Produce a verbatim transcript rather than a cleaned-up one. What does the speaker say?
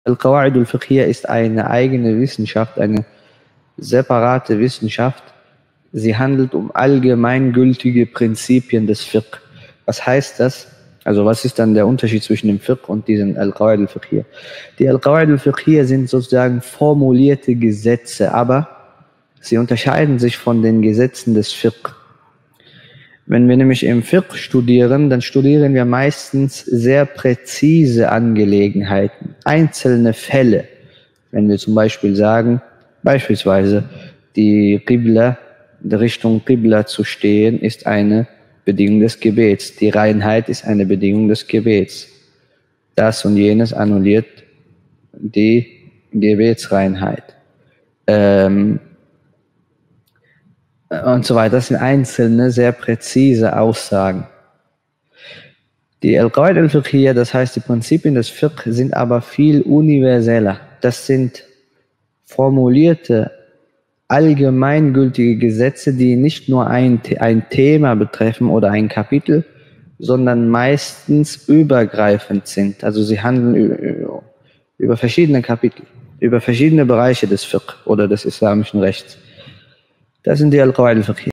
Al-Qawa'id al-Fiqhiyya ist eine eigene Wissenschaft, eine separate Wissenschaft. Sie handelt um allgemeingültige Prinzipien des Fiqh. Was heißt das? Also was ist dann der Unterschied zwischen dem Fiqh und diesen Al-Qawa'id al-Fiqhiyya? Die Al-Qawa'id al-Fiqhiyya sind sozusagen formulierte Gesetze, aber sie unterscheiden sich von den Gesetzen des Fiqh. Wenn wir nämlich im Fiqh studieren, dann studieren wir meistens sehr präzise Angelegenheiten, einzelne Fälle. Wenn wir zum Beispiel sagen, beispielsweise die Qibla, die Richtung Qibla zu stehen, ist eine Bedingung des Gebets. Die Reinheit ist eine Bedingung des Gebets. Das und jenes annulliert die Gebetsreinheit. Ähm, und so weiter. Das sind einzelne, sehr präzise Aussagen. Die Al-Qawa'id al-Fiqhiyya, das heißt die Prinzipien des Fiqh, sind aber viel universeller. Das sind formulierte, allgemeingültige Gesetze, die nicht nur ein, ein Thema betreffen oder ein Kapitel, sondern meistens übergreifend sind. Also sie handeln über, über verschiedene Kapitel, über verschiedene Bereiche des Fiqh oder des islamischen Rechts. Das sind die Al-Qawa'id al-Fiqhiyya.